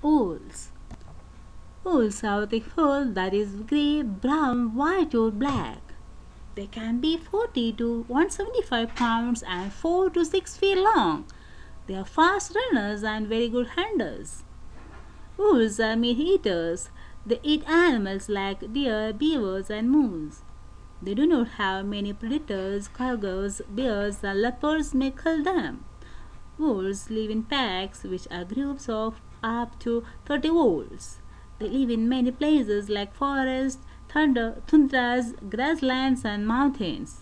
Owls. Owls have a fur that is grey, brown, white, or black. They can be 40 to 175 pounds and 4 to 6 feet long. They are fast runners and very good hunters. Owls are meat eaters. They eat animals like deer, beavers, and moose. They do not have many predators. Cougars, bears, and leopards may kill them. Wolves live in packs, which are groups of up to 30 wolves. They live in many places like forests, tundras, grasslands, and mountains.